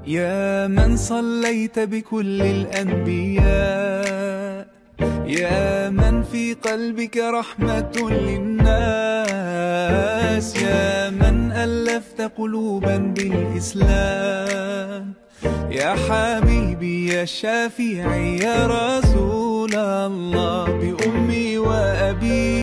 يا من صليت بكل الأنبياء، يا من في قلبك رحمة للناس، يا من ألفت قلوبا بالإسلام، يا حبيبي يا شافعي يا رسول الله، بأمي وأبي